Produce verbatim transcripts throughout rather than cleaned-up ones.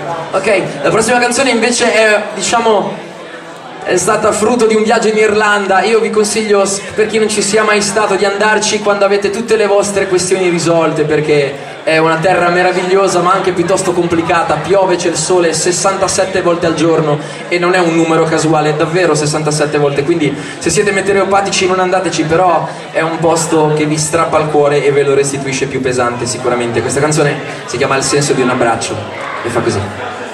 Ok, la prossima canzone invece è, diciamo, è stata frutto di un viaggio in Irlanda. Io vi consiglio, per chi non ci sia mai stato, di andarci quando avete tutte le vostre questioni risolte, perché è una terra meravigliosa ma anche piuttosto complicata. Piove, c'è il sole sessantasette volte al giorno e non è un numero casuale, è davvero sessantasette volte, quindi se siete meteoropatici non andateci, però è un posto che vi strappa il cuore e ve lo restituisce più pesante sicuramente. Questa canzone si chiama Il senso di un abbraccio e fa così.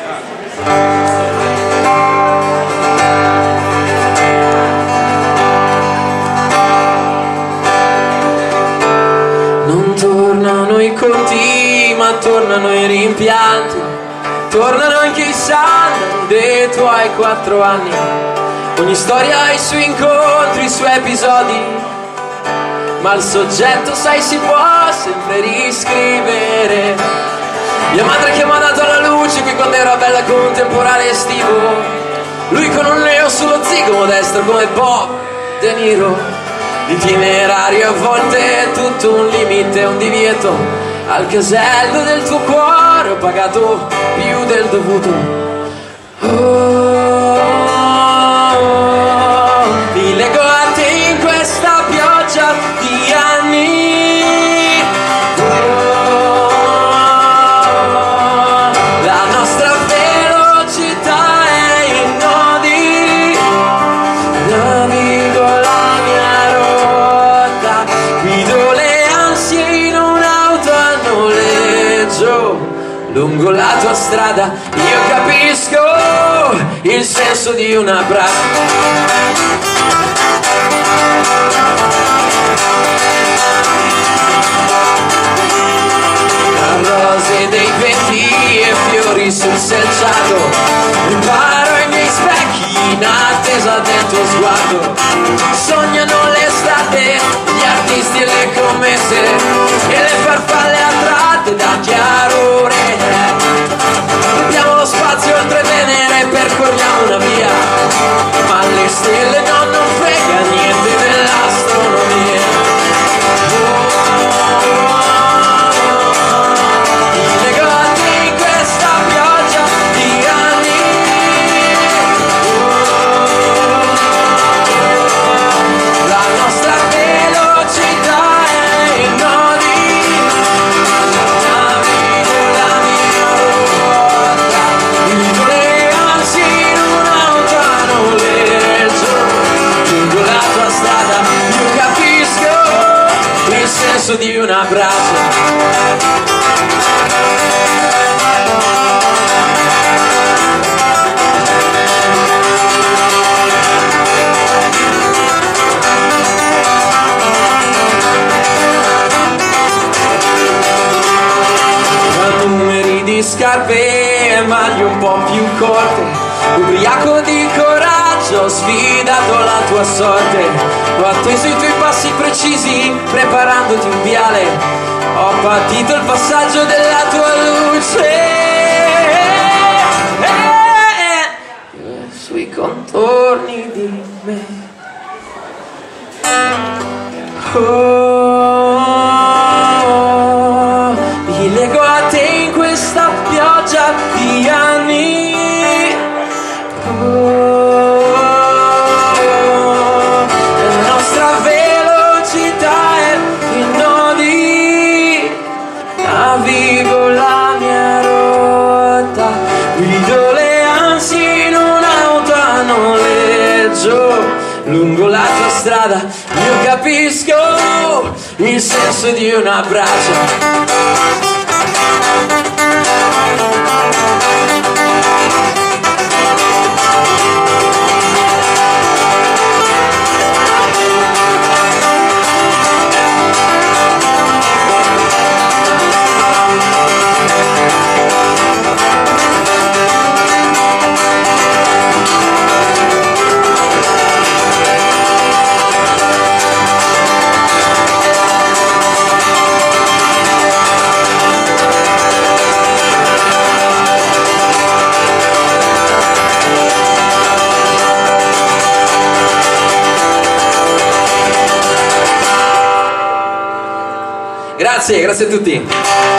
Tornano i conti, ma tornano i rimpianti, tornano anche i sandali dei tuoi quattro anni. Ogni storia ha i suoi incontri, i suoi episodi, ma il soggetto, sai, si può sempre riscrivere. Mia madre che mi ha dato la luce qui quando ero bella con un temporale estivo, lui con un neo sullo zigomo destro come Bob De Niro. L'itinerario a volte è tutto un limite, un divieto. Al casello del tuo cuore ho pagato più del dovuto. Oh, oh, oh, mi leggo a te in questa pioggia di anni. Oh, oh, la nostra velocità è in nodi. Navigo la mia rotta, guido le ansie in un'auto a noleggio lungo la tua strada. Io capisco il senso di un abbraccio. Rose dei venti e fiori sul selciato, riparo i miei specchi in attesa del tuo sguardo. Sognano l'estate, gli artisti e le commesse e le farfalle attratte da chiarore. Abbiamo lo spazio oltre Venere, percorriamo una via, ma le stelle no, non frega niente dell'astronomia. Di un abbraccio. Numeri di scarpe e maglie un po' più corte, ubriaco di coraggio, ho sfidato la tua sorte. Ho atteso i tuoi passi precisi, preparandoti un viale, ho patito il passaggio della tua luce sui contorni di me. Oh, mi lego a te in questa pioggia di anni. Oh, navigo la mia rotta, guido le ansie in un'auto a noleggio lungo la tua strada. Io capisco il senso di un abbraccio. Grazie, grazie a tutti.